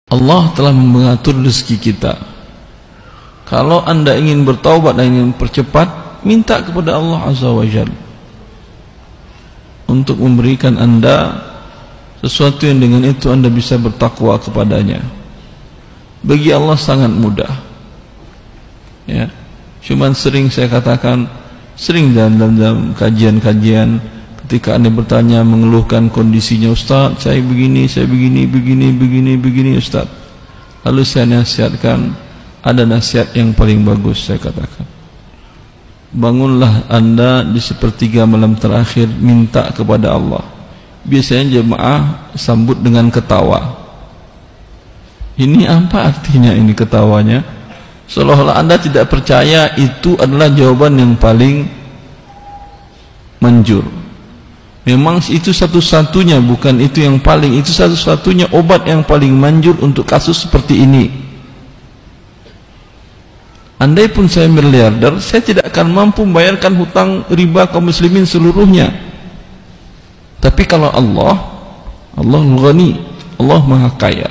Allah telah mengatur rezeki kita. Kalau anda ingin bertaubat dan ingin percepat, minta kepada Allah Azza wa Jalla untuk memberikan anda sesuatu yang dengan itu anda bisa bertakwa kepadanya. Bagi Allah sangat mudah. Ya, cuman sering saya katakan, sering dalam kajian-kajian, ketika anda bertanya mengeluhkan kondisinya, Ustaz, saya begini Ustaz. Lalu saya nasihatkan, ada nasihat yang paling bagus saya katakan. Bangunlah anda di sepertiga malam terakhir, minta kepada Allah. Biasanya jemaah sambut dengan ketawa. Ini apa artinya ini ketawanya? Seolah-olah anda tidak percaya itu adalah jawaban yang paling manjur. Memang itu satu-satunya, bukan itu yang paling, itu satu-satunya obat yang paling manjur untuk kasus seperti ini. Andai pun saya miliarder, saya tidak akan mampu membayarkan hutang riba kaum muslimin seluruhnya. Tapi kalau Allah Ghani, Allah Maha Kaya,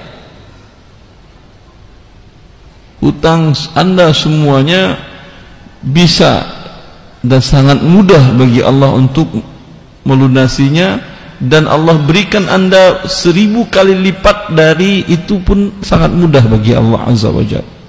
hutang anda semuanya bisa dan sangat mudah bagi Allah untuk melunasinya, dan Allah berikan anda 1000 kali lipat dari itu pun sangat mudah bagi Allah Azza wa Jalla.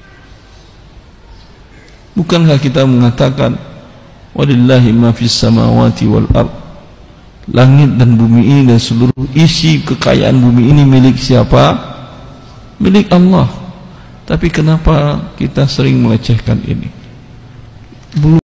Bukankah kita mengatakan walillahi ma fis samawati wal ard, langit dan bumi ini dan seluruh isi kekayaan bumi ini milik siapa? Milik Allah. Tapi kenapa kita sering melecehkan ini?